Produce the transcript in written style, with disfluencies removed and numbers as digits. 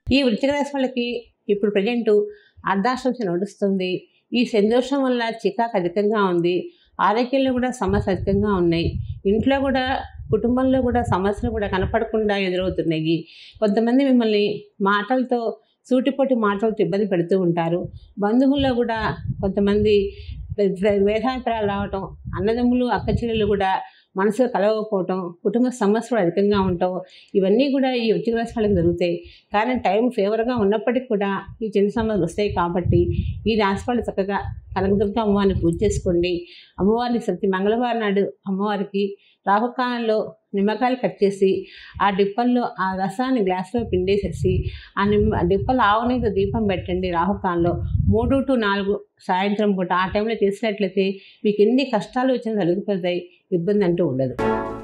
ఈ వృశ్చిక రాశి వాళ్ళకి ఇప్పుడు ప్రజెంట్ అర్ధాష్టమి నడుస్తుంది. ఈ శని దోషం వల్ల చికాకు అధికంగా ఉంది. ఆరోగ్యంలో కూడా సమస్యలు అధికంగా ఉన్నాయి. ఇంట్లో కూడా కుటుంబంలో కూడా సమస్యలు కూడా కనపడకుండా ఎదురవుతున్నాయి. కొంతమంది మిమ్మల్ని మాటలతో సూటిపోటి మాటలతో ఇబ్బంది పెడుతూ ఉంటారు. బంధువుల్లో కూడా కొంతమంది భేదాభిప్రాయాలు రావటం, అన్నదమ్ములు అక్క చెల్లెలు కూడా మనసులో కలవకపోవటం, కుటుంబ సమస్యలు అధికంగా ఉండటం, ఇవన్నీ కూడా ఈ వృశ్చిక రాశి వాళ్ళకి జరుగుతాయి. కానీ టైం ఫేవర్గా ఉన్నప్పటికీ కూడా ఈ చిన్న సమస్యలు వస్తాయి. కాబట్టి ఈ రాశి వాళ్ళు చక్కగా కనకదుర్గ అమ్మవారిని పూజ చేసుకోండి. అమ్మవారిని ప్రతి మంగళవారం నాడు అమ్మవారికి రాహుకాలంలో నిమ్మకాయలు కట్ చేసి ఆ డిప్పల్లో ఆ రసాన్ని గ్లాసులో పిండేసేసి ఆ డిప్పలు ఆవునేతో దీపం పెట్టండి. రాహుకాలంలో 3 to 4 సాయంత్రం పూట ఆ టైంలో చేసినట్లయితే మీకు ఎన్ని కష్టాలు వచ్చినా తొలగిపోతాయి. ఇబ్బంది అంటూ ఉండదు.